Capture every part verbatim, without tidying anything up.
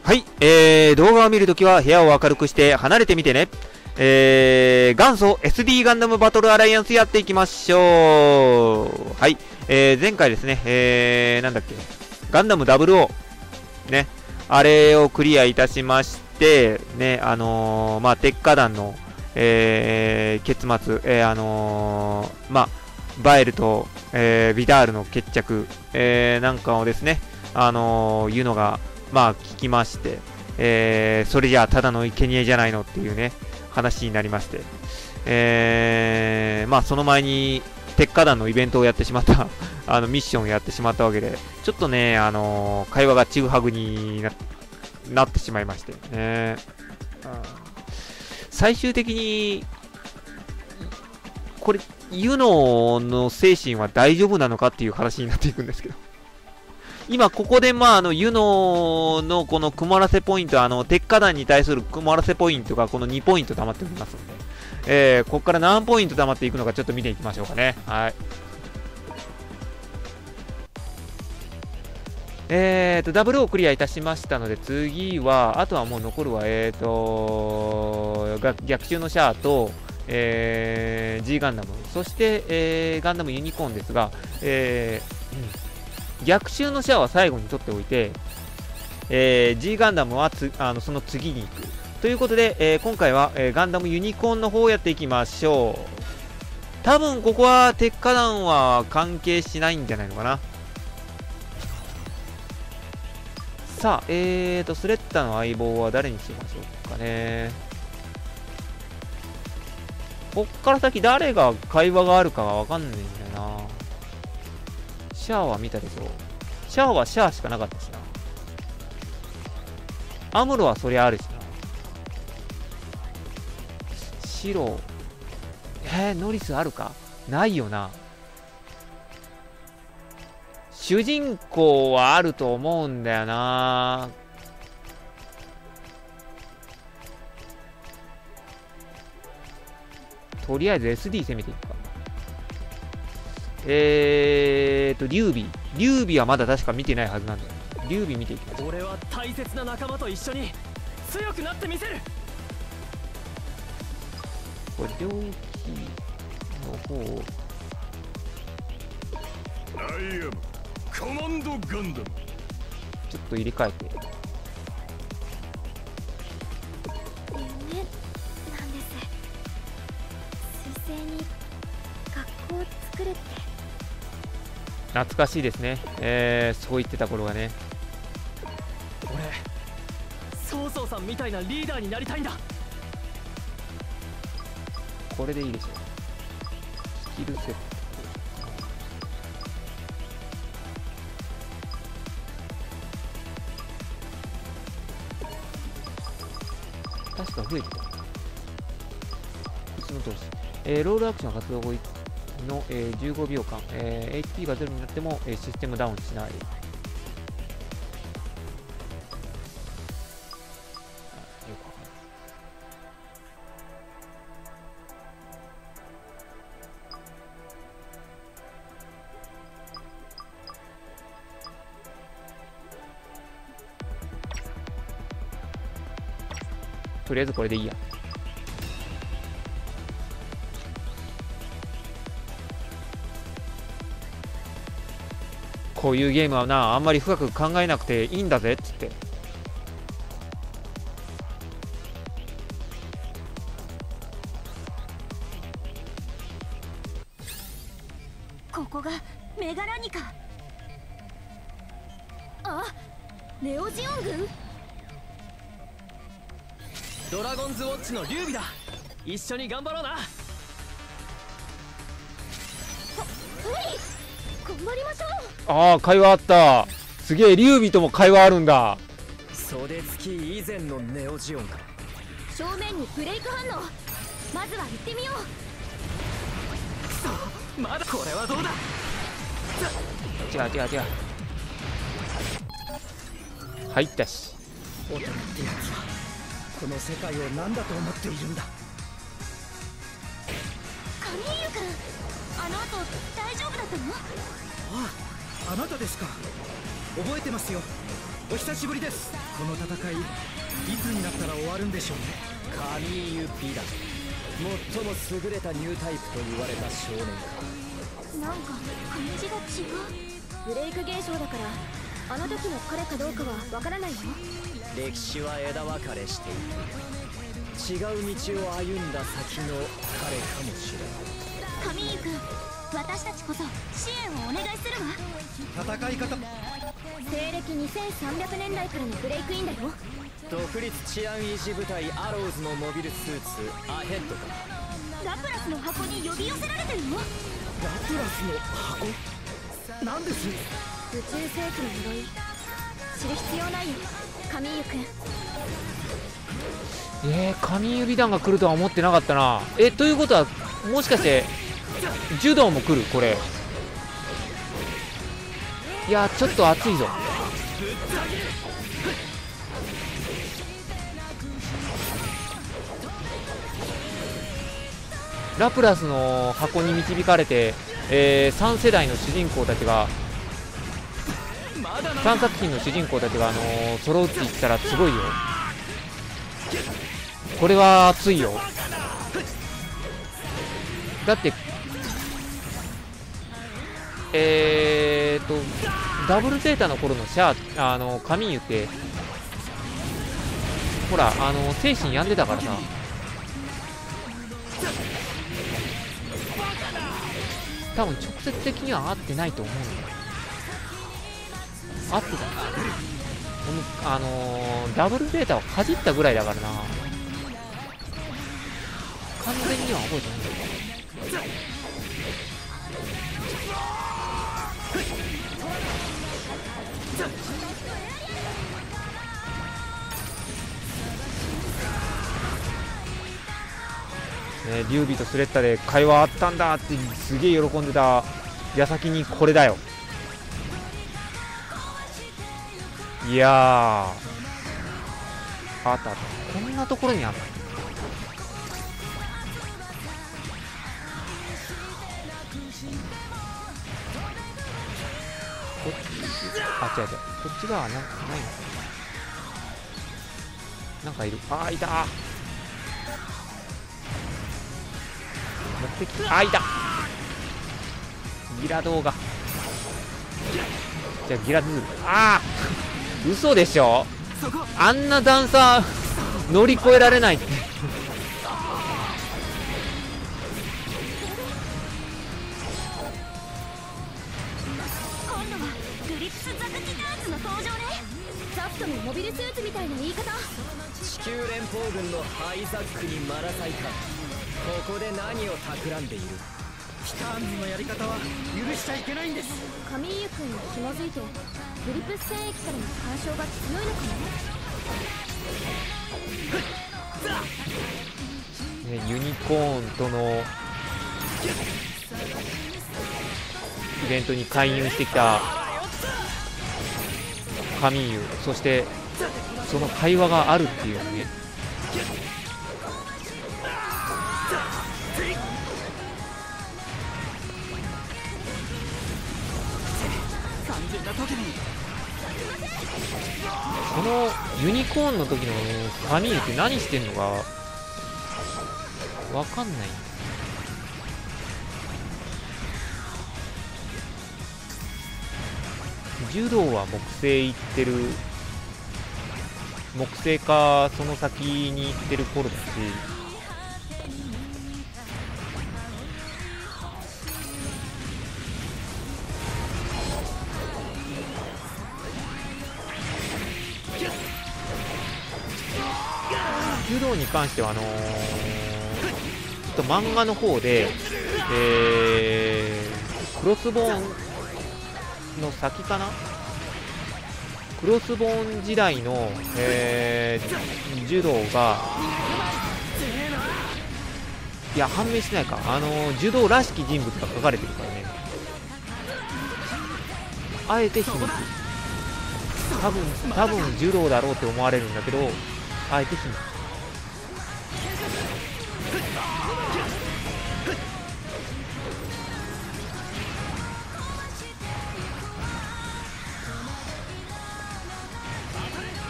はい、えー、動画を見るときは部屋を明るくして離れてみてね。えー、元祖 エスディー ガンダムバトルアライアンスやっていきましょう。はい、えー、前回ですね、えー、なんだっけ、ガンダムダブルオー、ね、あれをクリアいたしまして、ね、あのー、まあ、鉄火団の、えー、結末、えー、あのー、まあ、バエルと、えー、ビダールの決着、えー、なんかをですね、あのー、いうのが、まあ、聞きまして、えー、それじゃあただの生贄じゃないのっていうね、話になりまして、えー、まあ、その前に、鉄火団のイベントをやってしまったあのミッションをやってしまったわけで、ちょっとね、あのー、会話がちぐはぐに な, なってしまいましてね。最終的に、これ、ユノの精神は大丈夫なのかっていう話になっていくんですけど。今、ここで、まあ、あの、ユノのこの曇らせポイント、あの、鉄火団に対する曇らせポイントがこのにポイント溜まっておりますので、えー、ここから何ポイント溜まっていくのかちょっと見ていきましょうかね。はい。えーと、ダブルをクリアいたしましたので、次は、あとはもう残るは、えーと、逆襲のシャアと、えー、G ガンダム、そして、えー、ガンダムユニコーンですが、えー、うん、逆襲のシャアは最後に取っておいて、えー、G ガンダムはつあのその次に行く。ということで、えー、今回は、えー、ガンダムユニコーンの方をやっていきましょう。多分ここは鉄火団は関係しないんじゃないのかな。さあ、えーと、スレッタの相棒は誰にしましょうかね。こっから先誰が会話があるかがわかんないんだよな。シャアは見たでしょ。シャアはシャアしかなかったしな。アムロはそりゃあるしな。白。えー、ノリスあるか？ないよな。主人公はあると思うんだよな。とりあえず エスディー 攻めていくか。えーと、劉備。劉備はまだ確か見てないはずなんだよ。劉備見ていきます。 俺は大切な仲間と一緒に強くなってみせる。 これ、領域の方。 アイアムコマンドガンダム。 ちょっと入れ替えて。 夢なんです。水星に学校を作るって。 懐かしいですね。えー、そう言ってた頃がね。 俺曹操さんみたいなリーダーになりたいんだ。 これでいいでしょう。スキルセット。確か増えてた。いつの通し。えー、ロールアクション発動後の、えー、じゅうごびょうかん、えー、エイチピー がゼロになっても、えー、システムダウンしない。とりあえずこれでいいや。こういうゲームはな、あんまり深く考えなくていいんだぜっつって。 ここがメガラニカ。あ、ネオジオン軍。 ドラゴンズウォッチの劉備だ。一緒に頑張ろうな。は、 はい、頑張りましょう。 ああ、会話あった。すげえ、劉備とも会話あるんだ。 袖付き以前のネオジオンか。 正面にブレイク反応。まずは行ってみよう。 くそ、まだこれはどうだ。 違う違う違う。入ったし。 オトナってやつはこの世界を何だと思っているんだ。 カミーユ君、あの後大丈夫だったの？ ああ、あなたですか。覚えてますよ。 お久しぶりです。この戦いいつになったら終わるんでしょうね。カミーユ・ビダン、最も優れたニュータイプと言われた少年か。 なんか感じが違う。ブレイク現象だからあの時の彼かどうかはわからないの。 歴史は枝分かれしていく。違う道を歩んだ先の彼かもしれない。 カミーユ君、私たちこそ支援をお願いするわ。 戦い方、 西暦にせんさんびゃくねんだいからのブレイクインだよ。 独立治安維持部隊アローズのモビルスーツアヘッドか。 ラプラスの箱に呼び寄せられてるの。 ラプラスの箱なんです。 宇宙世紀の呪い、知る必要ないよカミーユ君。 えー、神指弾が来るとは思ってなかったな。え、ということはもしかして柔道も来るこれ。いやちょっと熱いぞ。ラプラスの箱に導かれて、えー、さん世代の主人公たちがさん作品の主人公たちが、あのー、揃うって言ったらすごいよ。これは熱いよ。だってえーとダブルゼータの頃のシャア、あのカミーユってほら、あの精神病んでたからさ。多分直接的には合ってないと思うんだ。合ってた。あのー、ダブルゼータをかじったぐらいだからな。完全には覚えてないんだけど。ね、劉備とスレッタで会話あったんだってすげえ喜んでた矢先にこれだよ。いやー、あったあった。こんなところにあった。こっち、あ、違う違う、こっち側なんかないの。なんかいる。あー、いたー。目的、あ、いた。ギラ動画。じゃあギラズール。ああ嘘でしょ。あんな段差乗り越えられないって。 今度はグリプスザクキガーツの登場ね。ザフトのモビルスーツみたいな言い方。 地球連邦軍のハイザックにマラサイか。ここで何を企んでいる。ティターンズのやり方は許しちゃいけないんです。 カミーユ君に紐づいてグリプス戦役からの干渉が強いのかも。 ね、ユニコーンとのイベントに介入してきたカミーユ、そしてその会話があるっていうね。このユニコーンの時のカミーユって何してんのかわかんない。柔道は木星行ってる、木星かその先に行ってる頃だし、柔道に関してはあのー、ちょっと漫画の方で、えー、クロスボーンの先かな、クロスボーン時代の、えー、柔道がいや判明しないか、あのー、柔道らしき人物が書かれてるからね。あえて秘密、多分多分柔道だろうって思われるんだけど、あえて秘密。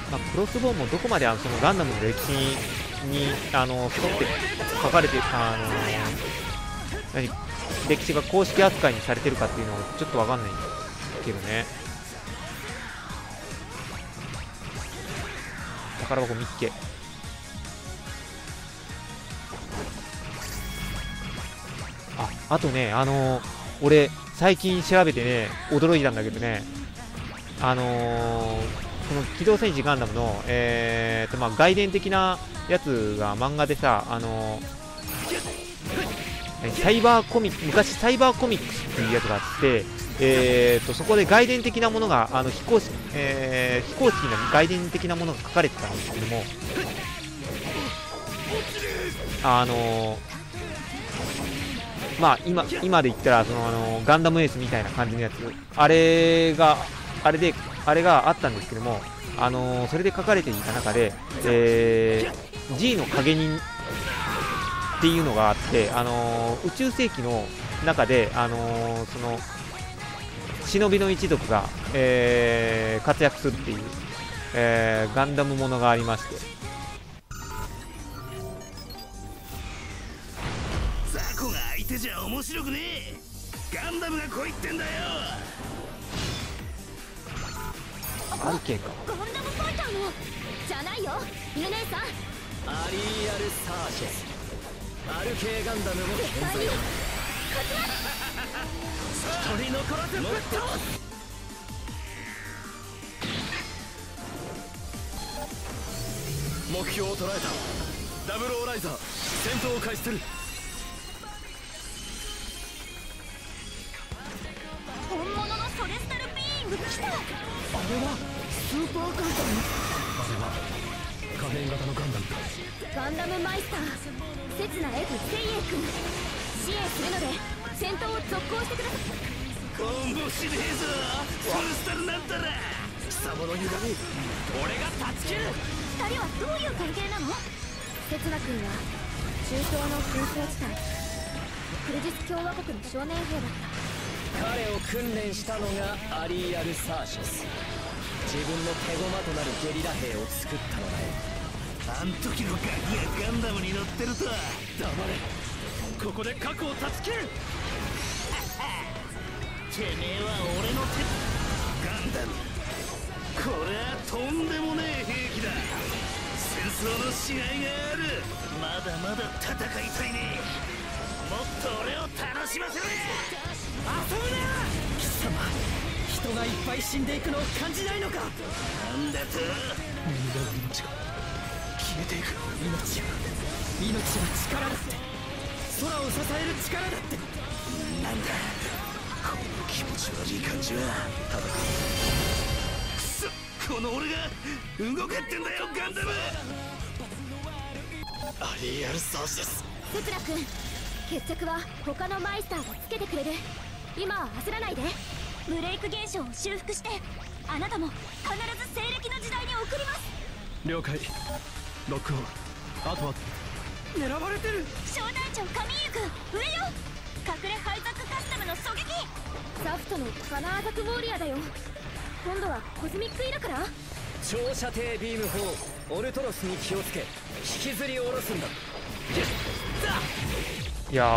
まあ、クロスボーンもどこまであのそのガンダムの歴史ににあの沿って書かれて、あの何歴史が公式扱いにされてるかっていうのはちょっと分かんないけどね。宝箱見っけ。あ、あとね、あのー、俺最近調べてね驚いたんだけどね、あのー、この機動戦士ガンダムの、えーとまあ、外伝的なやつが漫画でさ、あのー、サイバーコミック、昔サイバーコミックスっていうやつがあって、えーとそこで外伝的なものが、あの非公式、えー、非公式な外伝的なものが書かれてたんですけども、あのー、まあ今今で言ったらその、あのー、ガンダムエースみたいな感じのやつ、あれがあれであれがあったんですけども、あのー、それで書かれていた中で、えー、G の影人っていうのがあって、あのー、宇宙世紀の中で、あのー、その忍びの一族が、えー、活躍するっていう、えー、ガンダムものがありまして、 雑魚が相手じゃ面白くねえ。ガンダムが来いってんだよ。 アルケンか。 ガンダムファイターのじゃないよ犬姉さん。 アリーアルサーシェス、アル系ガンダムの絶対に勝ちます。 一人残らずぶっ倒す。目標を捉えた。ダブルオーライザー戦闘を開始する。 本物のソレスタルビーイング来た。あれはスーパーガンダム。あれは仮面型のガンダムか。 ガンダムマイスター刹那 F 聖英君、支援するので戦闘を続行してください。 コンボしねえぞソレスタルなんたら。 貴様の歪み俺が断ち切る。 二人はどういう関係なの？刹那君は中東の紛争地帯クルジス共和国の少年兵だった。 彼を訓練したのがアリーアルサーシェス。自分の手駒となるゲリラ兵を作ったのだよ。 あん時のガキがガンダムに乗ってるとは。 黙れ。ここで核を断ち切る。 てめえは俺の手。ガンダムこれはとんでもねえ兵器だ。戦争のしがいがある。まだまだ戦いたいね。もっと俺を楽しませろや。 遊ぶな貴様。人がいっぱい死んでいくのを感じないのか。 なんだと。 みんなの命が消えていく。命は命は力だって。空を支える力だって。 なんだこの気持ち悪い感じは。ただくそ、この俺が動けってんだよガンダム。 アリーアルサーシェス。 刹那君、決着は他のマイスターがつけてくれる。今は焦らないで。ブレイク現象を修復してあなたも必ず西暦の時代に送ります。 了解。ロックオン。あとは狙われてる。 小隊長カミーユ君上よ。隠れハイザックカスタムの狙撃。サフトのカナーザクウォーリアだよ。今度はコズミックイラから。 長射程ビーム砲オルトロスに気をつけ引きずり下ろすんだ。 いや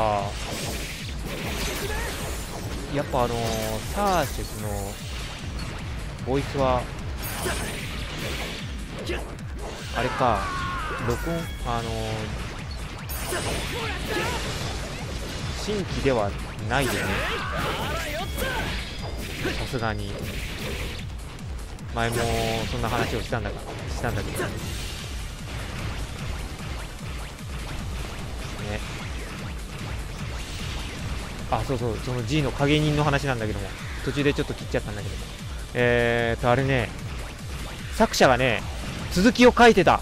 ー、やっぱあのー、サーシェスのボイスはあれか、録音、あのー、新規ではないよね、さすがに。前もそんな話をしたんだかしたんだけどね。あ、そうそう、その G の影人の話なんだけども、途中でちょっと切っちゃったんだけども、えーとあれね、作者がね続きを書いてた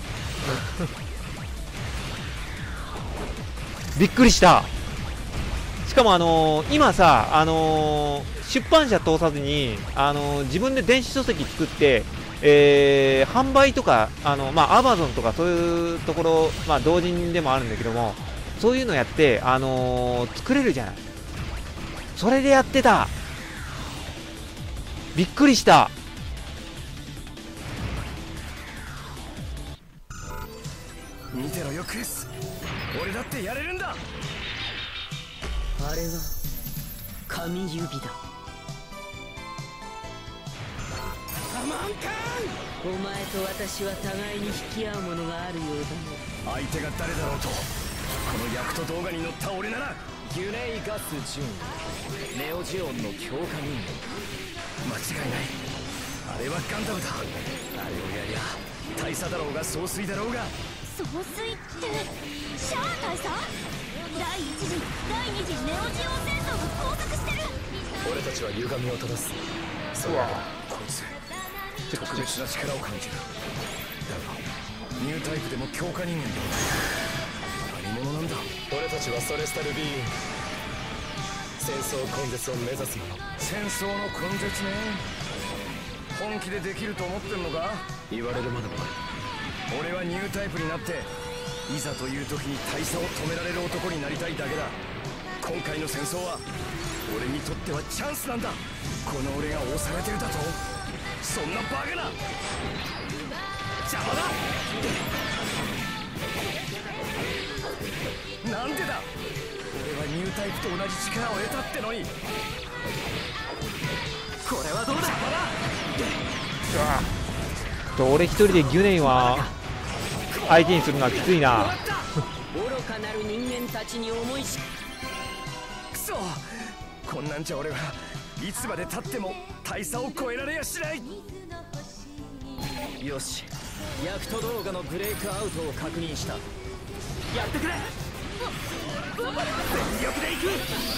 びっくりした。しかもあのー、今さ、あのー、出版社通さずに、あのー、自分で電子書籍作って、えー、販売とか、あのまあ Amazon とかそういうところ、まあ同人でもあるんだけども、そういうのやって、あのー、作れるじゃない。それでやってた。びっくりした。 クレス、俺だってやれるんだ。 あれは神指だ。 アマンカお前と私は互いに引き合うものがあるようだね。 ーン、相手が誰だろうとこのヤクト動画に乗った俺なら。 ギュネイガス・ジュン、ネオジオンの強化人間違いない。あれはガンダムだ。あれをやりゃ大佐だろうが総帥だろうが。 総帥ってシャア大佐。第一次第二次ネオジオン戦争が交錯してる。 俺たちは歪みを正す。そうだ、こいつ特別な力を感じる。だがニュータイプでも強化人間だ。何者なんだ。俺たちはソレスタルビーイング、戦争根絶を目指す者。戦争の根絶ね。本気でできると思ってんのか。言われるまでもない。俺はニュータイプになっていざという時に大佐を止められる男になりたいだけだ。今回の戦争は俺にとってはチャンスなんだ。この俺が押されてるだと。そんなバカな邪魔だ。なんでだ。俺はニュータイプと同じ力を得たってのに。これはどうだ。邪魔だ。 ちょ俺一人でギュネイは相手にするのはきついな。 愚かなる人間たちに思いしくそ、こんなんじゃ俺はいつまでたっても大佐を超えられやしない。 よし、ヤクト動画のブレイクアウトを確認した。 やってくれ。全力で行く。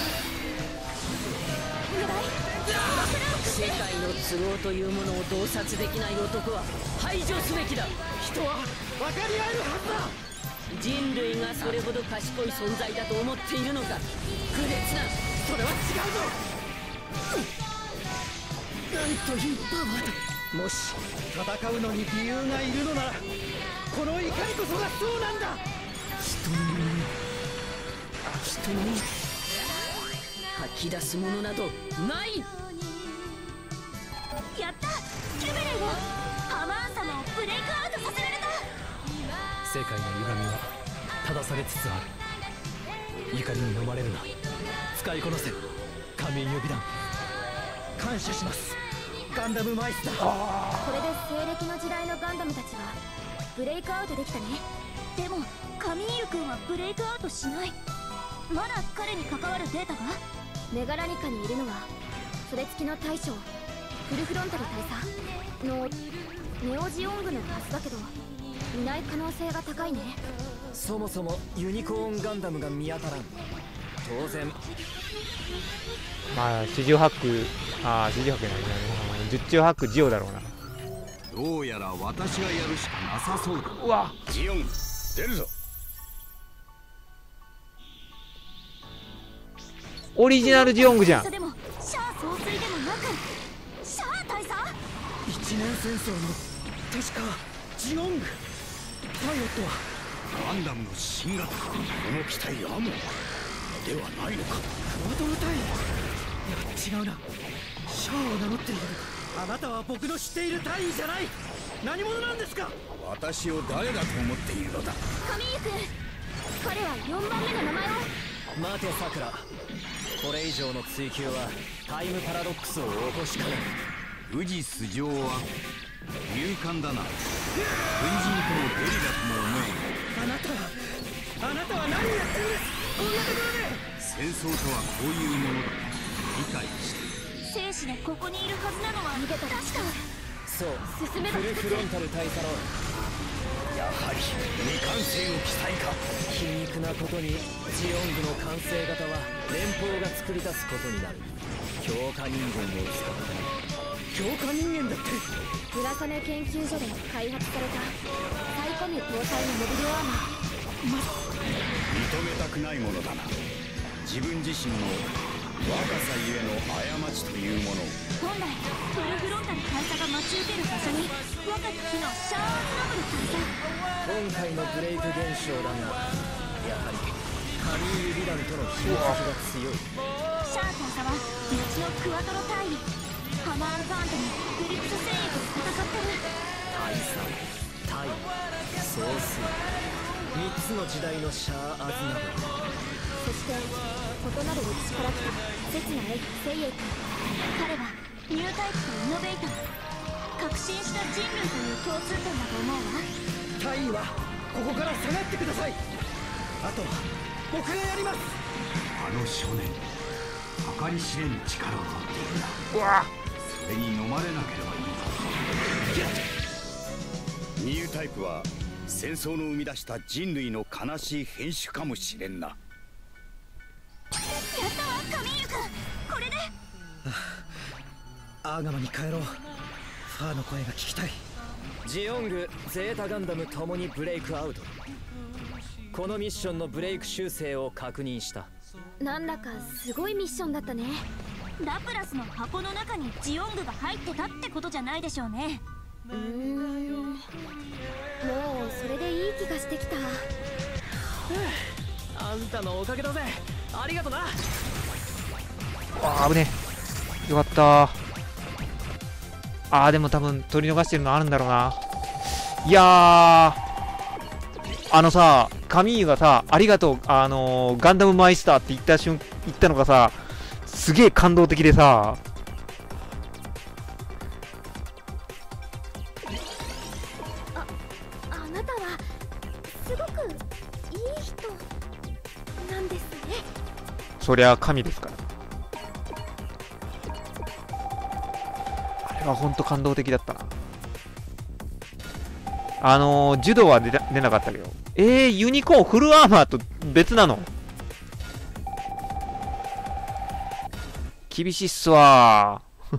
世界の都合というものを洞察できない男は排除すべきだ。 人は分かり合えるはずだ。 人類がそれほど賢い存在だと思っているのか。不烈な、 それは違うぞ。なんというパワーだ。もし戦うのに理由がいるのならこの怒りこそがそうなんだ。 人の人の吐き出すものなどない。 やった、キュベレイをハマーン様をブレイクアウトさせられた。 世界の歪みは正されつつある。怒りに飲まれるな。使いこなせ神指弾。感謝します、ガンダムマイスター。 これで西暦の時代のガンダムたちはブレイクアウトできたね。でもカミーユ君はブレイクアウトしない。まだ彼に関わるデータが。メガラニカにいるのはそれ付きの大将フルフロンタル大佐のネオジオングのはずだけどいない可能性が高いね。 そもそもユニコーンガンダムが見当たらん。当然まあ四十八区、ああ四十八区じゃないな、十中八区ジオだろうな。 どうやら私がやるしかなさそうだ。 うわ、 ジオン出るぞ。 オリジナルジオングじゃん。 でもシャア総帥でもなくシャア大佐。 一年戦争の確かジオング。パイロットはガンダムの新型この機体アムロではないのか。クワトロ隊。いや違うな。シャアを名乗っている。あなたは僕の知っている隊員じゃない。何者なんですか。私を誰だと思っているのだ。 カミーユ君、彼はよんばんめの名前を。 待てさくら、これ以上の追求はタイムパラドックスを起こしかねん。 宇治素性は勇敢だな。軍人ともゲリラとも思えない。あなたはあなたは何をやってるんです。こんなところで。戦争とはこういうものだ。理解している。 戦士でここにいるはずなのは逃げたら確か。 そう進めばフルフロンタル大佐のやはり未完成の機体か。 皮肉なことにジオングの完成型は連邦が作り出すことになる。強化人間を使った強化人間だって。 グラサネ研究所で開発されたサイコミ搭載のモビルアーマー。 認めたくないものだな。自分自身の若さゆえの過ちというものを。 本来フルフロンタル大佐が待ち受ける場所に若き日のシャアーズナブル大佐。 今回のブレイク現象だがやはり神指弾との紐付きが強い。 シャア大佐は後のクワトロ隊員ハマーンバーンとのグリプス戦役で戦ってる。 大佐、大、総帥、 みっつの時代のシャア・アズナブル、 そして異なる歴史から来た刹那エイフ・セイエイ君。彼はニュータイプとイノベーター、革新した人類という共通点だと思うわ。 大尉はここから下がってください。あとは僕がやります。 あの少年、計り知れぬ力を持っているな。 うわそれに飲まれなければいい。 ニュータイプは戦争の生み出した人類の悲しい変種かもしれんな。 やったわカミーユ君、これでアーガマに帰ろう。ファーの声が聞きたい。ジオング、ゼータガンダムともにブレイクアウト。このミッションのブレイク修正を確認した。 なんだかすごいミッションだったね。ラプラスの箱の中にジオングが入ってたってことじゃないでしょうね。うーん、もうそれでいい気がしてきた。 あんたのおかげだぜ。ありがとな。 あー危ねえ。よかったー。あーでも多分取り逃してるのあるんだろうな。いやーあのさ、カミーユがさ、ありがとう、あのー、ガンダムマイスターって言った瞬言ったのがさ、すげえ感動的でさ、 あ、あなたはすごくいい人なんですね。 そりゃ神ですから。あれはほんと感動的だったな。あのー、柔道は出出なかったけど。えー、ユニコーンフルアーマーと別なの？厳しいっすわー。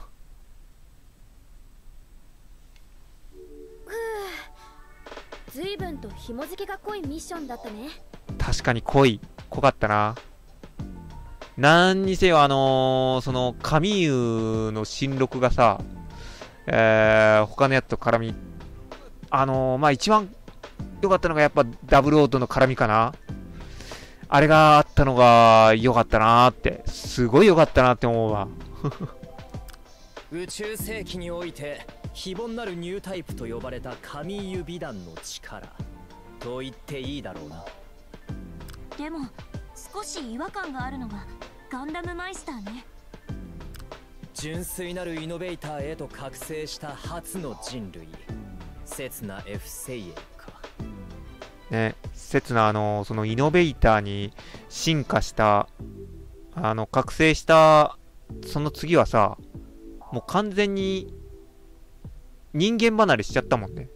随分と紐付けが濃いミッションだったね。 確かに濃い。濃かったな。なんにせよ、あのー、その、カミーユの新録がさ、えー、他のやつと絡み、あのー、まあ、一番良かったのがやっぱダブルオートの絡みかな。あれがあったのが良かったなーって、すごい良かったなって思うわ。 宇宙世紀において非凡なるニュータイプと呼ばれたカミーユ美談の力と言っていいだろうな。 でも少し違和感があるのがガンダムマイスターね。 純粋なるイノベーターへと覚醒した初の人類、刹那 F セイエかね、刹那あのそのイノベーターに進化したあの覚醒したその次はさ、もう完全に人間離れしちゃったもんね。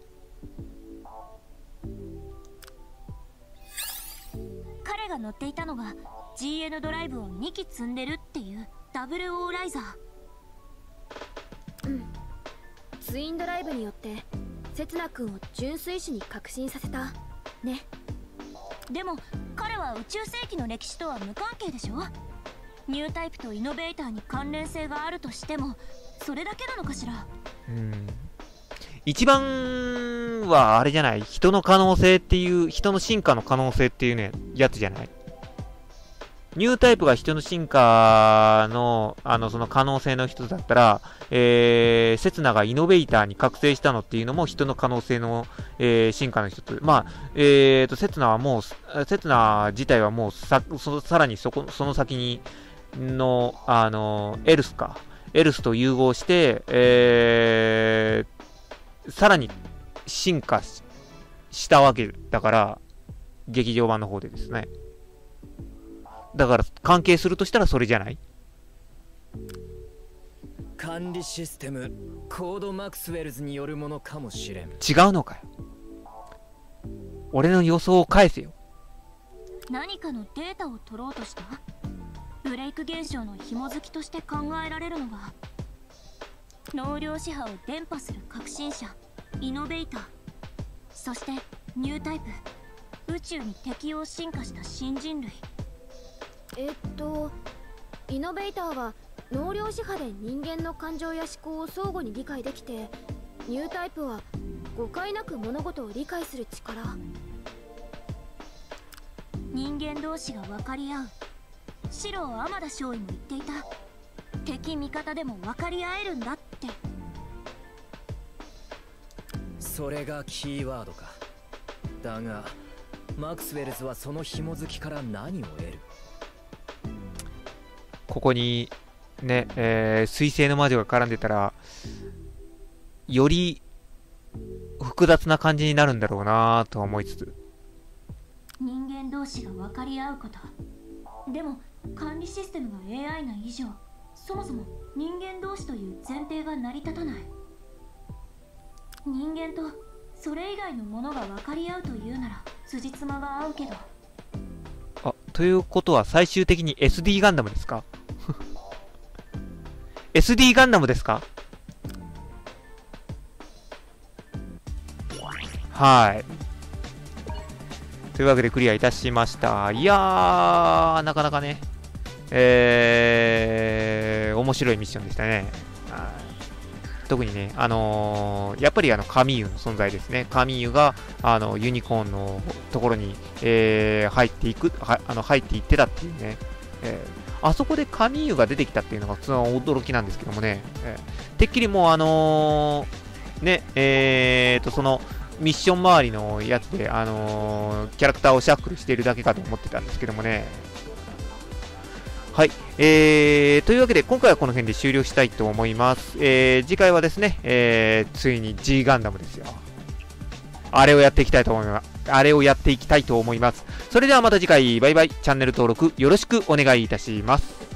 彼が乗っていたのが ジーエヌ ドライブをにき積んでるっていうダブルオーライザー。うん、ツインドライブによって刹那君を純粋種に革新させたね。でも彼は宇宙世紀の歴史とは無関係でしょ。ニュータイプとイノベーターに関連性があるとしてもそれだけなのかしら。 うん、一番はあれじゃない、人の可能性っていう、人の進化の可能性っていうねやつじゃない。ニュータイプが人の進化のあのその可能性の一つだったら、えー、刹那がイノベーターに覚醒したのっていうのも人の可能性の、えー、進化の一つ。まあ、えーと刹那はもう刹那自体はもうさそさらにそこその先にのあのエルスかエルスと融合して、えー、さらに進化 し, したわけだから劇場版の方でですね。だから関係するとしたらそれじゃない？ 管理システムコードマクスウェルズによるものかもしれん。 違うのかよ。俺の予想を返せよ。 何かのデータを取ろうとした？ブレイク現象の紐づきとして考えられるのが納涼紙波を伝播する革新者イノベーター、そしてニュータイプ宇宙に適応進化した新人類。えっとイノベーターは納涼紙波で人間の感情や思考を相互に理解できて、ニュータイプは誤解なく物事を理解する力。人間同士が分かり合う。白尾天田少尉も言っていた。敵味方でも分かり合えるんだって。 それがキーワードか。だがマクスウェルズはその紐付きから何を得る？ ここにね、えー、水星の魔女が絡んでたらより複雑な感じになるんだろうなとは思いつつ、 人間同士が分かり合うこと。でも管理システムが エーアイ な以上、そもそも人間同士という前提が成り立たない。人間とそれ以外のものが分かり合うというなら辻褄が合うけど。 あ、ということは最終的に エスディー ガンダムですか？エスディー ガンダムですか？はい。というわけでクリアいたしました。いやー、なかなかね、えー、面白いミッションでしたね。特にね、あのー、やっぱりあのカミーユの存在ですね。カミーユがあのユニコーンのところに、えー、入っていく、はあの入っていってたっていうね、えー、あそこでカミーユが出てきたっていうのが普通の驚きなんですけどもね、えー、てっきりもうあのー、ね、えーと、そのミッション周りのやつで、あのー、キャラクターをシャッフルしているだけかと思ってたんですけどもね。はい。えー、というわけで、今回はこの辺で終了したいと思います。えー、次回はですね、えー、ついに G ガンダムですよ。あれをやっていきたいと思います。あれをやっていきたいと思います。それではまた次回、バイバイ。チャンネル登録よろしくお願いいたします。